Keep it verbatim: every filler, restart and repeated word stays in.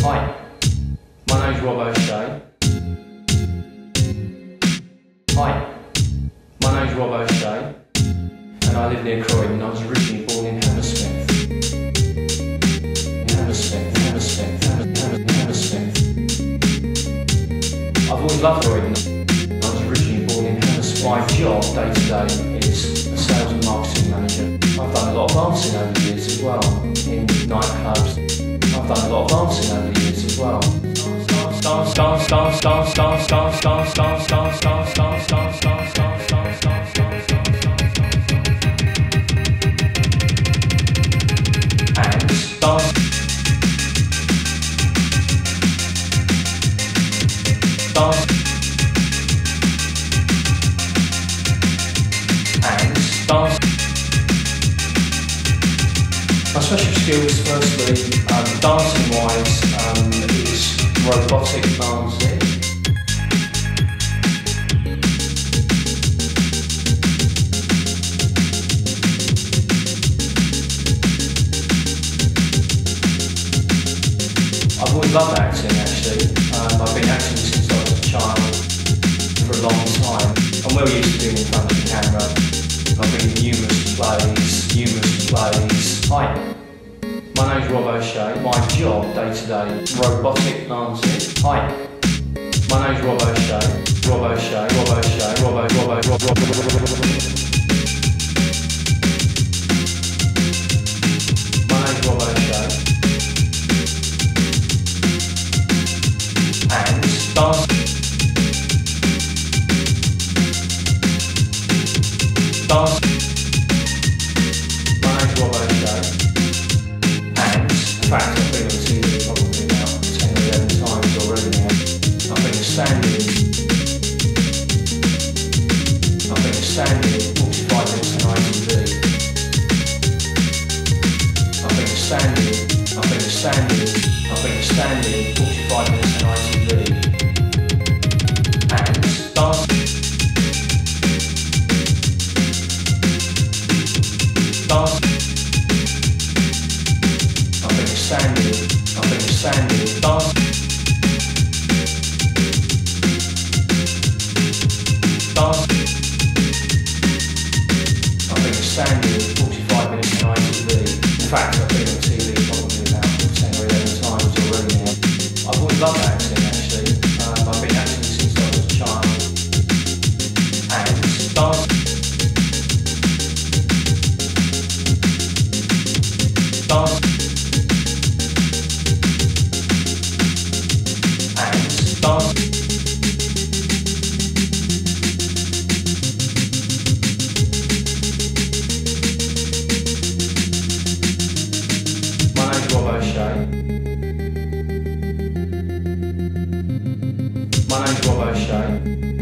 Hi, my name's Rob O'Shea. Hi, my name's Rob O'Shea, and I live near Croydon. I was originally born in Hammersmith. Hammersmith, Hammersmith, Hammersmith, Hammersmith. I've always loved Croydon. I was originally born in Hammersmith. My job day to day is a sales and marketing manager. I've done a lot of dancing over the years as well, in nightclubs. I've done a lot of dancing over the years as well. Dance, dance, dance, dance, dance, dance, dance, dance, dance, dance, dance, dance, dance, dance, dance, dance, dance, dance, and dance, dance, and dance. My special skills, firstly, um, dancing-wise, um, is robotic dancing. I've always loved acting, actually. Um, I've been acting since I was a child, for a long time. I'm well used to being in front of the camera. I've been in numerous plays, numerous plays. Hi, my name's Rob O'Shea. My job day to day, robotic dancing. Hi, my name's Rob O'Shea. Rob O'Shea, Rob O'Shea, Rob O'Shea, Rob O'Shea, Rob O'Shea. My name's Rob O'Shea. And dance, dance. My name's Rob O'Shea. And in fact, I've been on T V probably about ten or eleven times already now. I've been standing, I've been standing forty-five minutes on I T V. I've been standing, I've been standing, I've been standing forty-five minutes on I T V. And dance, dance. I've been standing, I've been standing, dance, dance. I've been standing forty-five minutes on I T V. In fact, I've been on T V probably about ten or eleven times already now. I've always loved acting, actually. Um, I've been acting since I was a child. And dance, dance. And dance. My name's Rob O'Shea. My name's Rob O'Shea.